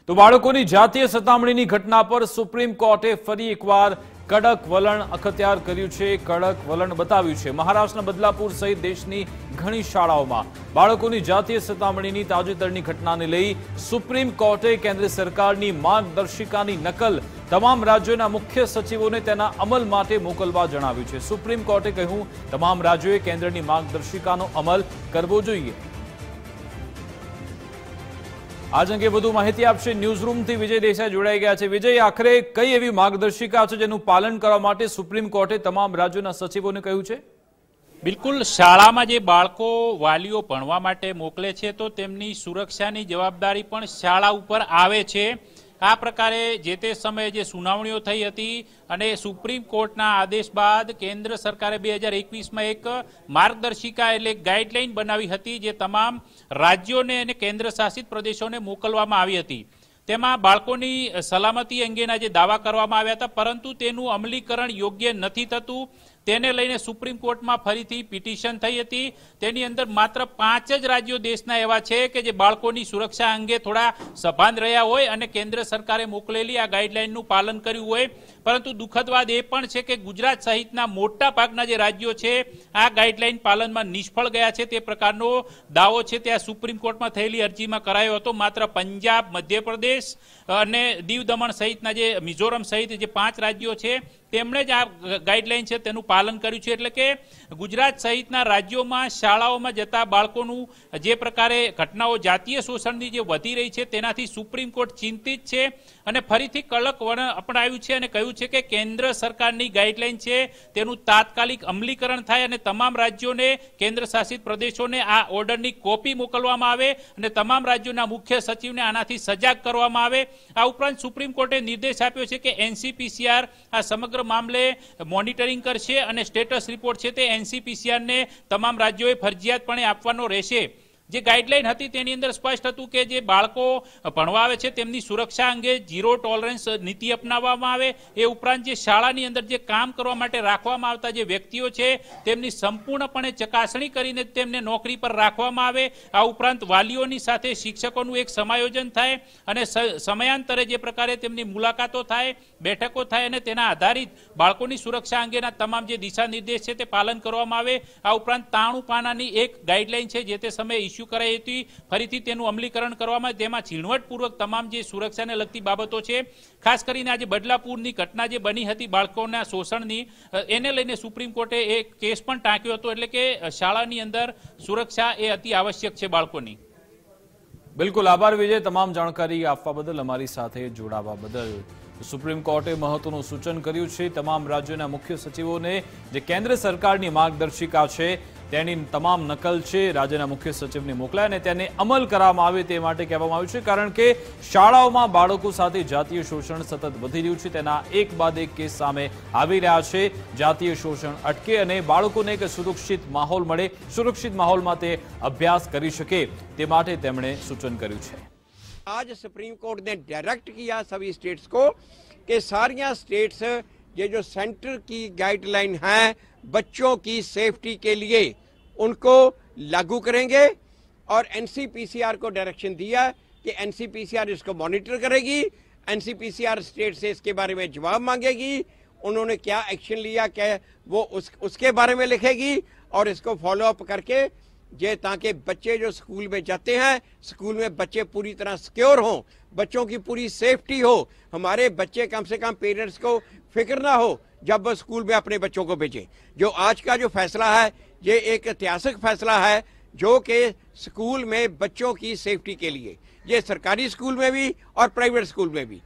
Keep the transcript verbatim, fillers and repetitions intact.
તો બાળકોની જાતીય સતામણીની ઘટના પર સુપ્રીમ કોર્ટે ફરી એકવાર કડક વલણ અખત્યાર કર્યું છે, કડક વલણ બતાવ્યું છે। મહારાષ્ટ્રના બદલાપુર સહિત દેશની ઘણી શાળાઓમાં બાળકોની જાતીય સતામણીની તાજેતરની ઘટનાને લઈ સુપ્રીમ કોર્ટે કેન્દ્ર સરકારની માર્ગદર્શિકાની નકલ તમામ રાજ્યોના મુખ્ય સચિવોને તેના અમલ માટે મોકલવા જણાવ્યું છે। સુપ્રીમ કોર્ટે કહ્યું, તમામ રાજ્યોએ કેન્દ્રની માર્ગદર્શિકાનો અમલ કરવો જોઈએ। आज अंगे વધુ માહિતી આપશે ન્યૂઝરૂમથી વિજય દેસાઈ જોડાઈ ગયા છે। વિજય, આખરે કઈ એવી માર્ગદર્શિકા છે જેનું પાલન કરવા માટે સુપ્રીમ કોર્ટે તમામ રાજ્યોના સચિવોને કહ્યું છે? બિલકુલ, શાળામાં જે બાળકો વાલીઓ ભણવા માટે મોકલે છે તો તેમની સુરક્ષાની જવાબદારી પણ શાળા ઉપર આવે છે। આ પ્રકારે જે તે સમયે જે સુનાવણીઓ થઈ હતી અને સુપ્રીમ કોર્ટના આદેશ બાદ કેન્દ્ર સરકારે બે હજાર એકવીસમાં એક માર્ગદર્શિકા એટલે ગાઈડલાઈન બનાવી હતી, જે તમામ રાજ્યોને અને કેન્દ્ર શાસિત પ્રદેશોને મોકલવામાં આવી હતી। તેમાં બાળકોની સલામતી અંગેના જે દાવા કરવામાં આવ્યા હતા, પરંતુ તેનું અમલીકરણ યોગ્ય નથી થતું, તેને લઈને સુપ્રીમ કોર્ટમાં ફરીથી પિટિશન થઈ હતી। તેની અંદર માત્ર પાંચ જ રાજ્યો દેશના એવા છે કે જે બાળકોની સુરક્ષા અંગે થોડા સભાન રહ્યા હોય અને કેન્દ્ર સરકારે મોકલેલી આ ગાઈડલાઈનનું પાલન કર્યું હોય, પરંતુ દુઃખદ વાત એ પણ છે કે ગુજરાત સહિતના મોટા ભાગના જે રાજ્યો છે આ ગાઈડલાઈન પાલનમાં નિષ્ફળ ગયા છે। તે પ્રકારનો દાવો છે ત્યાં સુપ્રીમ કોર્ટમાં થયેલી અરજીમાં કરાયો હતો। માત્ર પંજાબ, મધ્યપ્રદેશ અને દીવ દમણ સહિતના જે મિઝોરમ સહિત જે પાંચ રાજ્યો છે તેમણે જ આ ગાઈડલાઈન છે તેનું પાલન કર્યું છે। એટલે કે ગુજરાત સહિતના રાજ્યોમાં શાળાઓમાં જતા બાળકોનું જે પ્રકારે ઘટનાઓ જાતીય શોષણની જે વધી રહી છે તેનાથી સુપ્રીમ કોર્ટ ચિંતિત છે અને ફરીથી કડક વલણ અપનાવ્યું છે અને કહ્યું છે કે કેન્દ્ર સરકારની ગાઈડલાઈન છે તેનું તાત્કાલિક અમલીકરણ થાય અને તમામ રાજ્યોને, કેન્દ્ર શાસિત પ્રદેશોને આ ઓર્ડરની કોપી મોકલવામાં આવે અને તમામ રાજ્યોના મુખ્ય સચિવને આનાથી સજાગ કરવામાં આવે। આ ઉપરાંત સુપ્રીમ કોર્ટે નિર્દેશ આપ્યો છે કે એનસીપીસીઆર આ સમગ્ર મામલે મોનિટરિંગ કરશે અને સ્ટેટસ રિપોર્ટ છે તે એનસીપીસીઆર ને તમામ રાજ્યોએ ફરજિયાતપણે આપવાનો રહેશે। જે ગાઈડલાઈન હતી તેની અંદર સ્પષ્ટ હતું કે જે બાળકો ભણવા આવે છે તેમની સુરક્ષા અંગે ઝીરો ટોલરન્સ નીતિ અપનાવવામાં આવે। એ ઉપરાંત જે શાળાની અંદર જે કામ કરવા માટે રાખવામાં આવતા જે વ્યક્તિઓ છે તેમની સંપૂર્ણપણે ચકાસણી કરીને તેમને નોકરી પર રાખવામાં આવે। આ ઉપરાંત વાલીઓની સાથે શિક્ષકોનું એક સમાયોજન થાય અને સમયાંતરે જે પ્રકારે તેમની મુલાકાતો થાય, બેઠકો થાય અને તેના આધારિત બાળકોની સુરક્ષા અંગેના તમામ જે દિશા નિર્દેશ છે તે પાલન કરવામાં આવે। આ ઉપરાંત ત્રાણું પાનાની એક ગાઈડલાઈન છે જે તે સમયે ઇસ્યુ કરાઈ હતી, ફરીથી તેનું અમલીકરણ કરવામાં, તેમાં ઝીણવટપૂર્વક તમામ જે સુરક્ષાને લગતી બાબતો છે, ખાસ કરીને આજે બદલાપુરની ઘટના જે બની હતી બાળકોના શોષણની, એને લઈને સુપ્રીમ કોર્ટે એક કેસ પણ ટાંક્યો હતો। એટલે કે શાળાની અંદર સુરક્ષા એ અતિ આવશ્યક છે બાળકોની। બિલકુલ, આભાર વિજય, તમામ જાણકારી આપવા બદલ, અમારી સાથે જોડાવા બદલ। સુપ્રીમ કોર્ટે મહત્વનું સૂચન કર્યું છે તમામ રાજ્યોના મુખ્ય સચિવોને, જે કેન્દ્ર સરકારની માર્ગદર્શિકા છે તેની તમામ નકલ છે રાજ્યના મુખ્ય સચિવને મોકલાય અને તેને અમલ કરવામાં આવે તે માટે કહેવામાં આવ્યું છે, કારણ કે શાળાઓમાં બાળકો સાથે જાતીય શોષણ સતત વધી રહ્યું છે। તેના એક બાદ એક કેસ સામે આવી રહ્યા છે। જાતીય શોષણ અટકે અને બાળકોને એક સુરક્ષિત માહોલ મળે, સુરક્ષિત માહોલમાં તે અભ્યાસ કરી શકે તે માટે તેમણે સૂચન કર્યું છે। आज सुप्रीम कोर्ट ने डायरेक्ट किया सभी स्टेट्स को कि सारियां स्टेट्स ये जो सेंटर की गाइडलाइन है बच्चों की सेफ्टी के लिए उनको लागू करेंगे और एनसीपीसीआर को डायरेक्शन दिया कि एनसीपीसीआर इसको मॉनिटर करेगी। एनसीपीसीआर स्टेट से इसके बारे में जवाब मांगेगी, उन्होंने क्या एक्शन लिया क्या वो उस उसके बारे में लिखेगी और इसको फॉलो अप करके ये ताकि बच्चे जो स्कूल में जाते हैं स्कूल में बच्चे पूरी तरह सिक्योर हों, बच्चों की पूरी सेफ्टी हो, हमारे बच्चे कम से कम पेरेंट्स को फिक्र ना हो जब वो स्कूल में अपने बच्चों को भेजें। जो आज का जो फैसला है ये एक ऐतिहासिक फैसला है जो कि स्कूल में बच्चों की सेफ्टी के लिए, ये सरकारी स्कूल में भी और प्राइवेट स्कूल में भी